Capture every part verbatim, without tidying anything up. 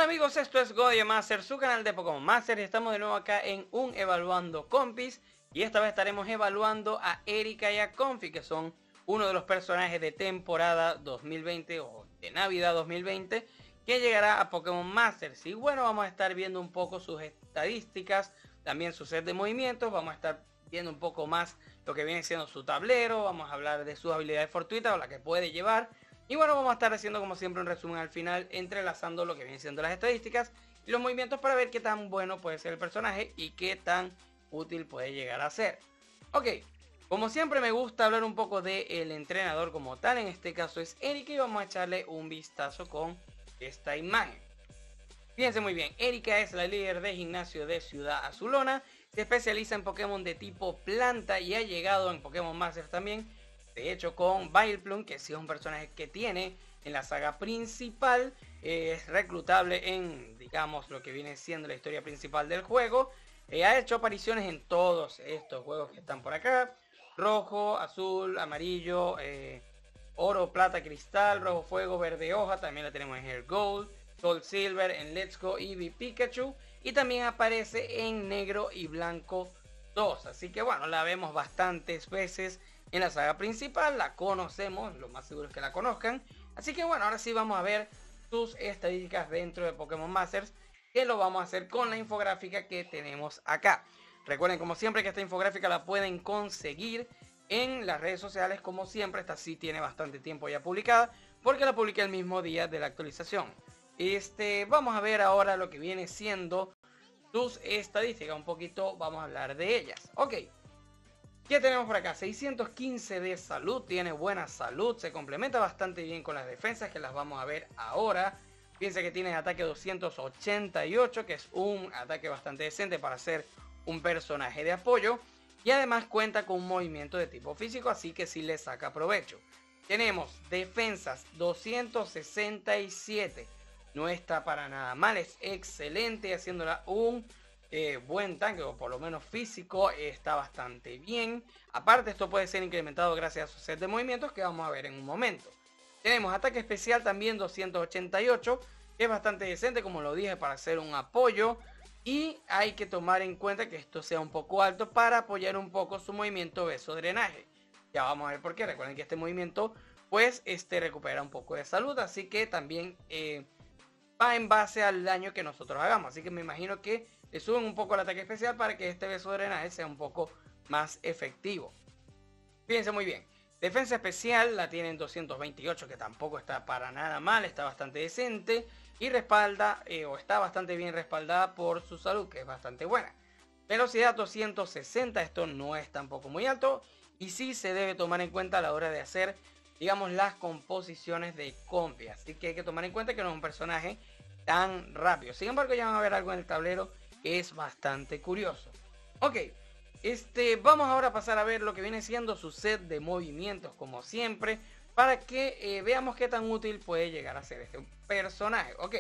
amigos, esto es GoDioMaster, su canal de Pokémon Master, y estamos de nuevo acá en un Evaluando Compis. Y esta vez estaremos evaluando a Erika y a Comfey, que son uno de los personajes de temporada dos mil veinte o de Navidad dos mil veinte que llegará a Pokémon Masters. Y bueno, vamos a estar viendo un poco sus estadísticas, también su set de movimientos, vamos a estar viendo un poco más lo que viene siendo su tablero, vamos a hablar de sus habilidades fortuitas o la que puede llevar. Y bueno, vamos a estar haciendo como siempre un resumen al final, entrelazando lo que vienen siendo las estadísticas y los movimientos para ver qué tan bueno puede ser el personaje y qué tan útil puede llegar a ser. Ok, como siempre me gusta hablar un poco del entrenador como tal, en este caso es Erika, y vamos a echarle un vistazo con esta imagen. Fíjense muy bien, Erika es la líder de gimnasio de Ciudad Azulona, se especializa en Pokémon de tipo planta y ha llegado en Pokémon Masters también. De hecho, con Vileplume, que sí es un personaje que tiene en la saga principal, eh, es reclutable en, digamos, lo que viene siendo la historia principal del juego. Eh, ha hecho apariciones en todos estos juegos que están por acá: rojo, azul, amarillo, eh, oro, plata, cristal, rojo fuego, verde hoja. También la tenemos en Heart Gold, Soul Silver, en Let's Go Eevee Pikachu. Y también aparece en negro y blanco dos. Así que bueno, la vemos bastantes veces en la saga principal, la conocemos, lo más seguro es que la conozcan. Así que bueno, ahora sí vamos a ver sus estadísticas dentro de Pokémon Masters, que lo vamos a hacer con la infográfica que tenemos acá. Recuerden, como siempre, que esta infográfica la pueden conseguir en las redes sociales. Como siempre, esta sí tiene bastante tiempo ya publicada, porque la publiqué el mismo día de la actualización. Este, vamos a ver ahora lo que viene siendo sus estadísticas, un poquito vamos a hablar de ellas. Ok, ¿qué tenemos por acá? seiscientos quince de salud, tiene buena salud, se complementa bastante bien con las defensas, que las vamos a ver ahora. Piensa que tiene ataque doscientos ochenta y ocho, que es un ataque bastante decente para ser un personaje de apoyo. Y además cuenta con un movimiento de tipo físico, así que sí le saca provecho. Tenemos defensas doscientos sesenta y siete, no está para nada mal, es excelente, haciéndola un Eh, buen tanque, o por lo menos físico, eh, está bastante bien. Aparte, esto puede ser incrementado gracias a su set de movimientos, que vamos a ver en un momento. Tenemos ataque especial también doscientos ochenta y ocho, que es bastante decente, como lo dije, para hacer un apoyo. Y hay que tomar en cuenta que esto sea un poco alto para apoyar un poco su movimiento beso drenaje. Ya vamos a ver por qué. Recuerden que este movimiento pues este recupera un poco de salud, así que también eh, va en base al daño que nosotros hagamos. Así que me imagino que le suben un poco el ataque especial para que este beso de drenaje sea un poco más efectivo. Fíjense muy bien, defensa especial la tienen doscientos veintiocho, que tampoco está para nada mal, está bastante decente. Y respalda, eh, o está bastante bien respaldada por su salud, que es bastante buena. Velocidad doscientos sesenta, esto no es tampoco muy alto. Y sí se debe tomar en cuenta a la hora de hacer, digamos, las composiciones de Comfey. Así que hay que tomar en cuenta que no es un personaje tan rápido. Sin embargo, ya van a ver algo en el tablero que es bastante curioso. Ok, este, vamos ahora a pasar a ver lo que viene siendo su set de movimientos, como siempre, para que eh, veamos qué tan útil puede llegar a ser este personaje. Ok,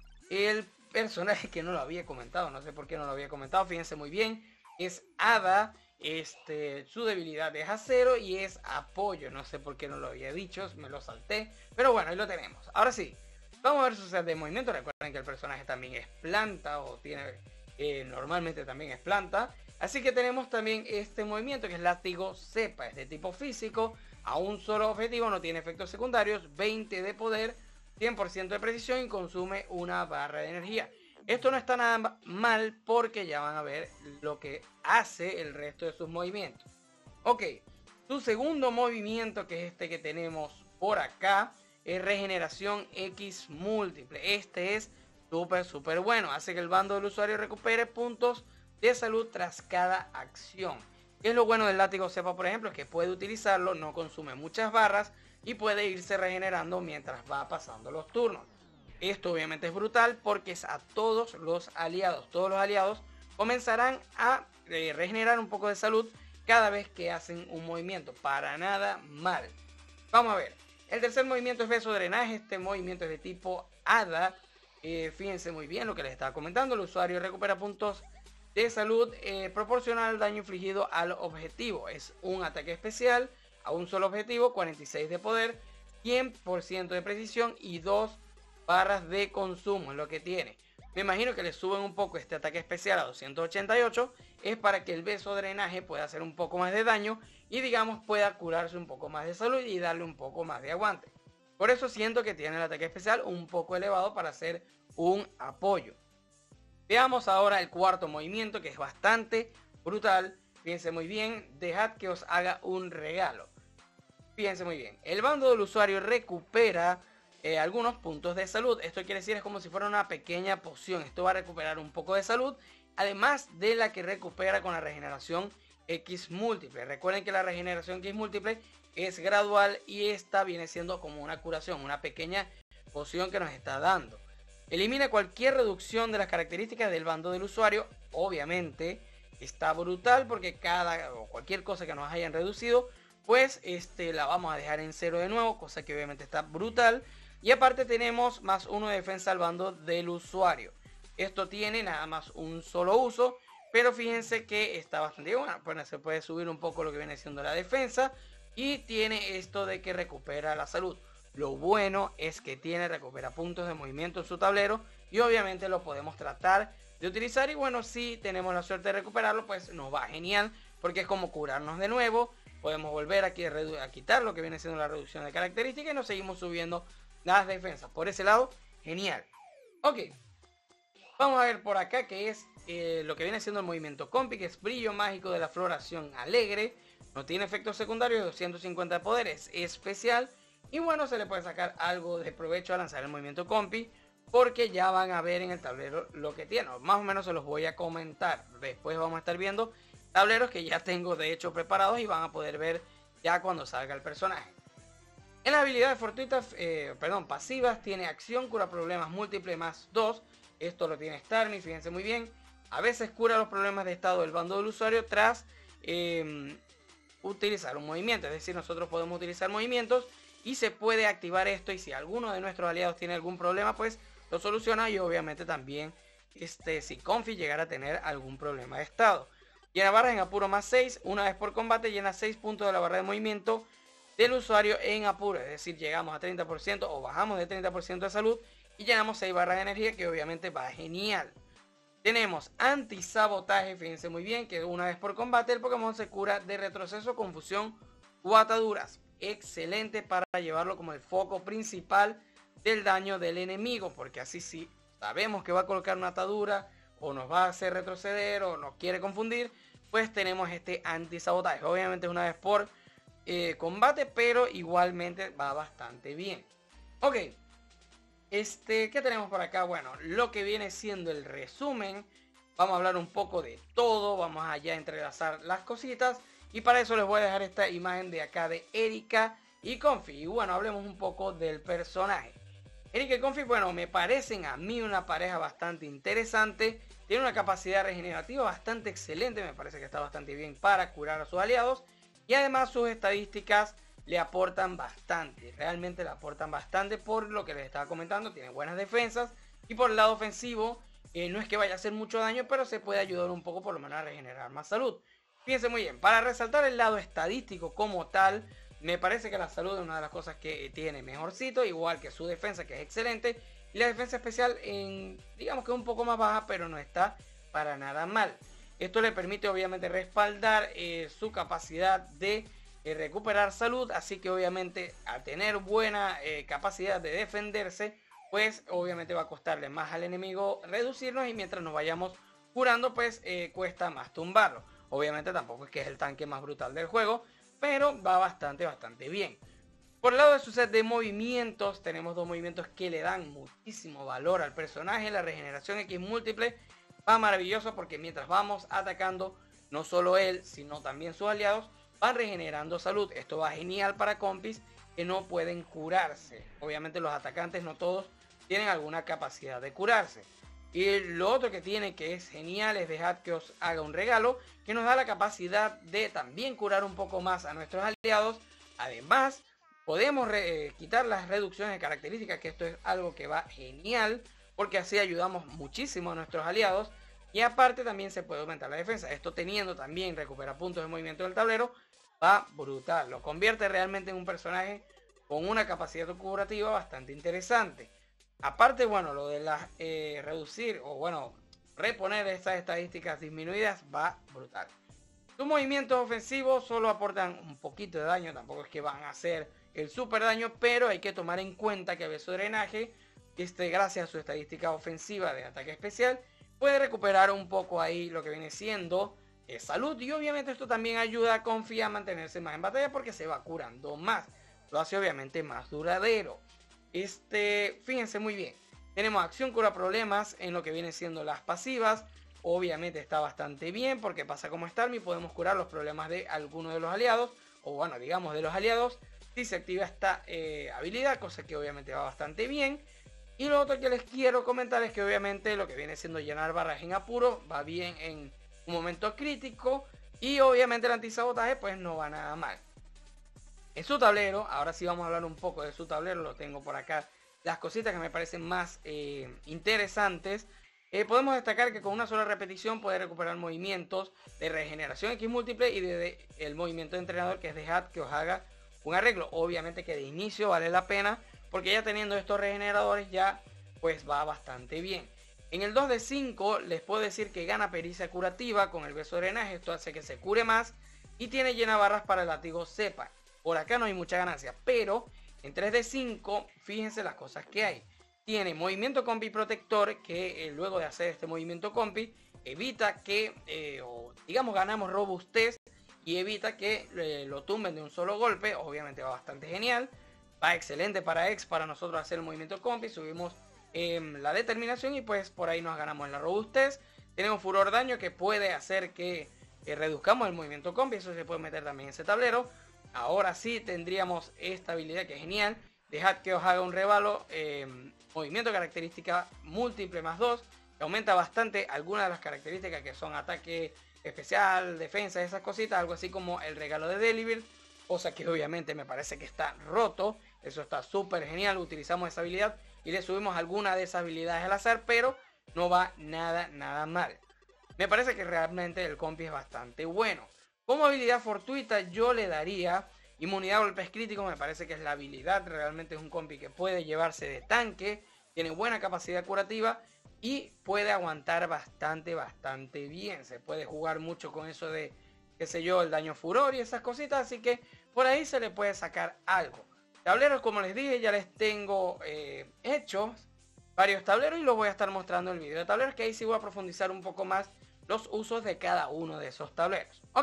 el personaje que no lo había comentado, no sé por qué no lo había comentado, fíjense muy bien, es Hada. Este, su debilidad es acero y es apoyo, no sé por qué no lo había dicho, me lo salté, pero bueno, ahí lo tenemos. Ahora sí, vamos a ver su set de movimiento. Recuerden que el personaje también es planta, o tiene, eh, normalmente también es planta. Así que tenemos también este movimiento, que es látigo cepa, es de tipo físico, a un solo objetivo, no tiene efectos secundarios, veinte de poder, cien por ciento de precisión y consume una barra de energía. Esto no está nada mal, porque ya van a ver lo que hace el resto de sus movimientos. Ok, su segundo movimiento, que es este que tenemos por acá, es regeneración X múltiple. Este es súper súper bueno, hace que el bando del usuario recupere puntos de salud tras cada acción. ¿Qué es lo bueno del látigo cepa, por ejemplo? Es que puede utilizarlo, no consume muchas barras y puede irse regenerando mientras va pasando los turnos. Esto obviamente es brutal, porque es a todos los aliados. Todos los aliados comenzarán a eh, regenerar un poco de salud cada vez que hacen un movimiento. Para nada mal. Vamos a ver. El tercer movimiento es beso drenaje. Este movimiento es de tipo Hada. Eh, fíjense muy bien lo que les estaba comentando. El usuario recupera puntos de salud eh, proporcional al daño infligido al objetivo. Es un ataque especial a un solo objetivo, cuarenta y seis de poder, cien por ciento de precisión y dos barras de consumo, es lo que tiene. Me imagino que le suben un poco este ataque especial a doscientos ochenta y ocho, es para que el beso drenaje pueda hacer un poco más de daño y digamos pueda curarse un poco más de salud y darle un poco más de aguante. Por eso siento que tiene el ataque especial un poco elevado para hacer un apoyo. Veamos ahora el cuarto movimiento, que es bastante brutal. Fíjense muy bien, dejad que os haga un regalo. Fíjense muy bien, el bando del usuario recupera eh, algunos puntos de salud. Esto quiere decir es como si fuera una pequeña poción. Esto va a recuperar un poco de salud, además de la que recupera con la regeneración X múltiple. Recuerden que la regeneración X múltiple es gradual y esta viene siendo como una curación, una pequeña poción que nos está dando. Elimina cualquier reducción de las características del bando del usuario. Obviamente está brutal porque cada o cualquier cosa que nos hayan reducido, pues este, la vamos a dejar en cero de nuevo, cosa que obviamente está brutal. Y aparte tenemos más uno de defensa al bando del usuario. Esto tiene nada más un solo uso, pero fíjense que está bastante bueno. Bueno, se puede subir un poco lo que viene siendo la defensa y tiene esto de que recupera la salud. Lo bueno es que tiene recupera puntos de movimiento en su tablero y obviamente lo podemos tratar de utilizar. Y bueno, si tenemos la suerte de recuperarlo, pues nos va genial porque es como curarnos de nuevo. Podemos volver aquí a, a quitar lo que viene siendo la reducción de características y nos seguimos subiendo las defensas. Por ese lado, genial. Ok, vamos a ver por acá que es eh, lo que viene siendo el movimiento compi, que es brillo mágico de la floración alegre. No tiene efectos secundarios, doscientos cincuenta de poder, es especial. Y bueno, se le puede sacar algo de provecho a lanzar el movimiento compi, porque ya van a ver en el tablero lo que tiene. Más o menos se los voy a comentar. Después vamos a estar viendo tableros que ya tengo de hecho preparados y van a poder ver ya cuando salga el personaje. En las habilidades fortuitas, eh, perdón, pasivas, tiene acción, cura problemas múltiples más dos. Esto lo tiene Starmie, fíjense muy bien. A veces cura los problemas de estado del bando del usuario tras eh, utilizar un movimiento. Es decir, nosotros podemos utilizar movimientos y se puede activar esto. Y si alguno de nuestros aliados tiene algún problema, pues lo soluciona. Y obviamente también este, si Comfy llegara a tener algún problema de estado. Llena barras en apuro más seis. Una vez por combate llena seis puntos de la barra de movimiento del usuario en apuro. Es decir, llegamos a treinta por ciento o bajamos de treinta por ciento de salud y llenamos seis barras de energía, que obviamente va genial. Tenemos antisabotaje, fíjense muy bien que una vez por combate el Pokémon se cura de retroceso, confusión o ataduras. Excelente para llevarlo como el foco principal del daño del enemigo, porque así si sabemos que va a colocar una atadura o nos va a hacer retroceder o nos quiere confundir, pues tenemos este antisabotaje. Obviamente es una vez por eh, combate, pero igualmente va bastante bien. Ok, este, ¿qué tenemos por acá? Bueno, lo que viene siendo el resumen. Vamos a hablar un poco de todo, vamos allá a entrelazar las cositas. Y para eso les voy a dejar esta imagen de acá de Erika y Comfy. Y bueno, hablemos un poco del personaje. Erika y Comfy, bueno, me parecen a mí una pareja bastante interesante. Tiene una capacidad regenerativa bastante excelente. Me parece que está bastante bien para curar a sus aliados. Y además sus estadísticas le aportan bastante. Realmente le aportan bastante por lo que les estaba comentando. Tiene buenas defensas. Y por el lado ofensivo, eh, no es que vaya a hacer mucho daño, pero se puede ayudar un poco por lo menos a regenerar más salud. Fíjense muy bien, para resaltar el lado estadístico como tal, me parece que la salud es una de las cosas que tiene mejorcito, igual que su defensa, que es excelente, y la defensa especial, en, digamos que es un poco más baja, pero no está para nada mal. Esto le permite obviamente respaldar eh, su capacidad de eh, recuperar salud, así que obviamente al tener buena eh, capacidad de defenderse, pues obviamente va a costarle más al enemigo reducirnos, y mientras nos vayamos curando, pues eh, cuesta más tumbarlo. Obviamente tampoco es que es el tanque más brutal del juego, pero va bastante, bastante bien. Por el lado de su set de movimientos, tenemos dos movimientos que le dan muchísimo valor al personaje. La regeneración X múltiple va maravilloso porque mientras vamos atacando, no solo él, sino también sus aliados, van regenerando salud. Esto va genial para compis que no pueden curarse. Obviamente los atacantes no todos tienen alguna capacidad de curarse. Y lo otro que tiene, que es genial, es dejar que os haga un regalo, que nos da la capacidad de también curar un poco más a nuestros aliados. Además, podemos re quitar las reducciones de características, que esto es algo que va genial, porque así ayudamos muchísimo a nuestros aliados. Y aparte también se puede aumentar la defensa. Esto teniendo también recupera puntos de movimiento del tablero, va brutal. Lo convierte realmente en un personaje con una capacidad curativa bastante interesante. Aparte, bueno, lo de las eh, reducir o bueno, reponer estas estadísticas disminuidas va brutal. Sus movimientos ofensivos solo aportan un poquito de daño, tampoco es que van a hacer el super daño, pero hay que tomar en cuenta que el beso de drenaje, este, gracias a su estadística ofensiva de ataque especial, puede recuperar un poco ahí lo que viene siendo eh, salud, y obviamente esto también ayuda a Comfy a mantenerse más en batalla porque se va curando más, lo hace obviamente más duradero. Este, fíjense muy bien, tenemos acción cura problemas en lo que viene siendo las pasivas. Obviamente está bastante bien porque pasa como Starmie, podemos curar los problemas de alguno de los aliados, o bueno, digamos de los aliados, si se activa esta eh, habilidad, cosa que obviamente va bastante bien. Y lo otro que les quiero comentar es que obviamente lo que viene siendo llenar barras en apuro va bien en un momento crítico, y obviamente el antisabotaje pues no va nada mal. En su tablero, ahora sí vamos a hablar un poco de su tablero, lo tengo por acá, las cositas que me parecen más eh, interesantes. Eh, podemos destacar que con una sola repetición puede recuperar movimientos de regeneración X múltiple y de, de el movimiento de entrenador, que es dejad que os haga un arreglo. Obviamente que de inicio vale la pena porque ya teniendo estos regeneradores ya pues va bastante bien. En el dos de cinco les puedo decir que gana pericia curativa con el beso de drenaje, esto hace que se cure más, y tiene llena barras para el látigo cepa. Por acá no hay mucha ganancia, pero en tres de cinco fíjense las cosas que hay. Tiene movimiento compi protector, que eh, luego de hacer este movimiento compi evita que, eh, o, digamos, ganamos robustez y evita que eh, lo tumben de un solo golpe. Obviamente va bastante genial, va excelente para X, para nosotros hacer el movimiento compi, subimos eh, la determinación y pues por ahí nos ganamos en la robustez. Tenemos furor daño, que puede hacer que eh, reduzcamos el movimiento compi, eso se puede meter también en ese tablero. Ahora sí tendríamos esta habilidad que es genial, dejad que os haga un rebalo, eh, movimiento característica múltiple más dos, que aumenta bastante algunas de las características que son ataque especial, defensa, esas cositas, algo así como el regalo de Deliver, cosa que obviamente me parece que está roto, eso está súper genial. Utilizamos esa habilidad y le subimos alguna de esas habilidades al azar, pero no va nada, nada mal. Me parece que realmente el compi es bastante bueno. Como habilidad fortuita yo le daría inmunidad a golpes críticos, me parece que es la habilidad, realmente es un compi que puede llevarse de tanque, tiene buena capacidad curativa y puede aguantar bastante, bastante bien. Se puede jugar mucho con eso de, qué sé yo, el daño furor y esas cositas, así que por ahí se le puede sacar algo. Tableros, como les dije, ya les tengo eh, hechos varios tableros y los voy a estar mostrando en el video de tableros, que ahí sí voy a profundizar un poco más los usos de cada uno de esos tableros. Ok.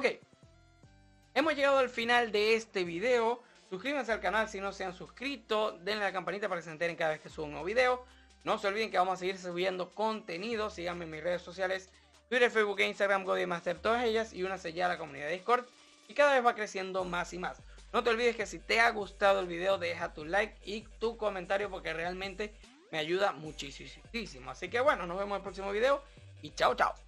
Hemos llegado al final de este video. Suscríbanse al canal si no se han suscrito. Denle a la campanita para que se enteren cada vez que subo un nuevo video. No se olviden que vamos a seguir subiendo contenido. Síganme en mis redes sociales, Twitter, Facebook e Instagram, GoDMaster, todas ellas. Y únanse ya a la comunidad de Discord. Y cada vez va creciendo más y más. No te olvides que si te ha gustado el video, deja tu like y tu comentario, porque realmente me ayuda muchísimo. Así que bueno, nos vemos en el próximo video. Y chao, chao.